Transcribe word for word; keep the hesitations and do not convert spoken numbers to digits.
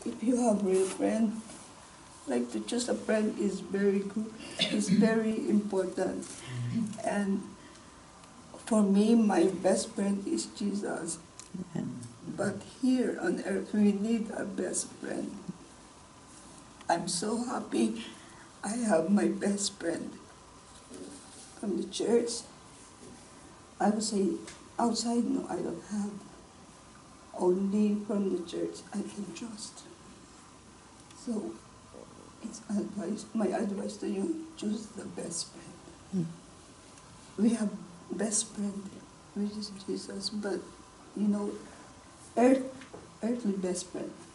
if you have real friend, like to choose a friend is very good, is very important. And for me, my best friend is Jesus. But here on earth, we need a best friend. I'm so happy I have my best friend from the church. I would say outside, no, I don't have. Only from the church I can trust. So it's advice, my advice to you, choose the best friend. We have best friend, which is Jesus, but you know, earth, earthly best friend.